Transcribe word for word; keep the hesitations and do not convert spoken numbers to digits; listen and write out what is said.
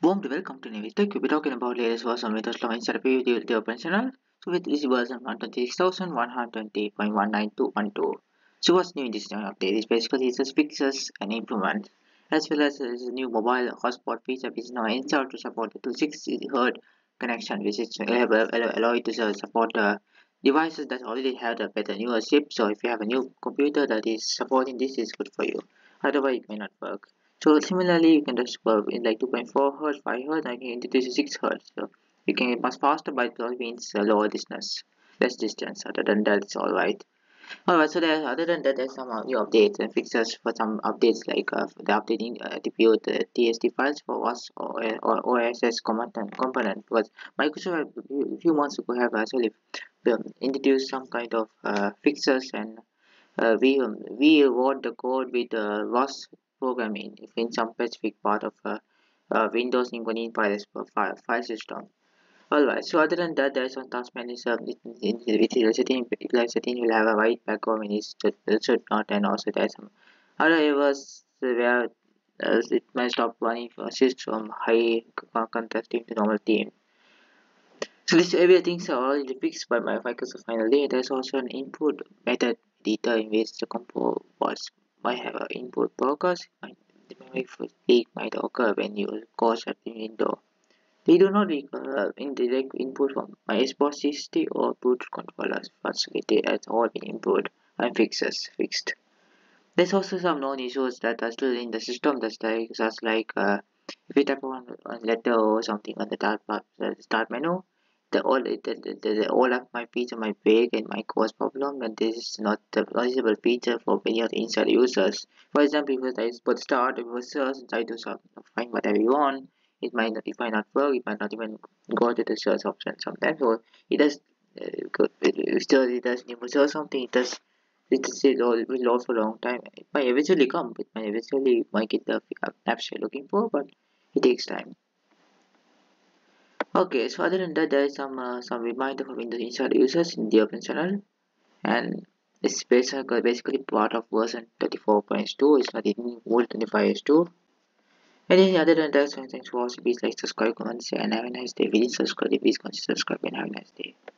Warm welcome to Navy Tech. We'll be talking about latest version with Oslo inside the the open channel. So with this version one twenty-six thousand one hundred twenty point one nine two one two. So what's new in this new update is basically just fixes and improvements, as well as there's a new mobile hotspot feature which is now installed to support the two sixty hertz connection, which is allow, allow, allow it to support uh, devices that already have a better newer chip. So if you have a new computer that is supporting this, is good for you. Otherwise, it may not work. So similarly, you can just go in like two point four hertz, five hertz, and you can introduce six hertz. So you can get much faster, but it means uh, lower distance, less distance. Other than that, it's all right. Alright, so there, other than that, there's some uh, new updates and fixes for some updates like uh, the updating uh, the P O the T S D files for O S or, or O S S component component because Microsoft a few months ago have actually um, introduced some kind of uh, fixes, and uh, we um, we wrote the code with uh, R O S programming if in some specific part of uh, uh, Windows Symfony file, file, file system. Alright, so other than that, there's one task manager with the setting, like setting will have a white background when it's it should not, and also there's some other errors where uh, it may stop running for assist from high contrast team to normal team. So this everything's already fixed by my Microsoft finally. There's also an input method editor in which the compo was might have an input blockers. The memory fatigue might occur when you cause at the window. They do not require indirect input from my Xbox sixty or boot controllers. Facility has all been improved and fixes fixed. There's also some known issues that are still in the system. That's like just like uh, if you tap on a letter or something on the start, the start menu, the all the, the, the, the all of my feature might break and might cause problem, and this is not the visible feature for many of the inside users. For example, if I put start, if I search and try to find whatever you want, it might not, it might not work. It might not even go to the search option sometimes. So it does uh, go, it, still it does need to search something. It does it still will load for a long time. It might eventually come. It might eventually might get the apps you're looking for, but it takes time. Okay, so other than that, there is some uh, some reminder for Windows Insider users in the Open channel, and it's basically basically part of version thirty-four point two. It's not in old twenty-five point two. And then other than that, so thanks for watching. Please like, subscribe, comment, share, and have a nice day. If you didn't subscribe, please consider subscribing and have a nice day.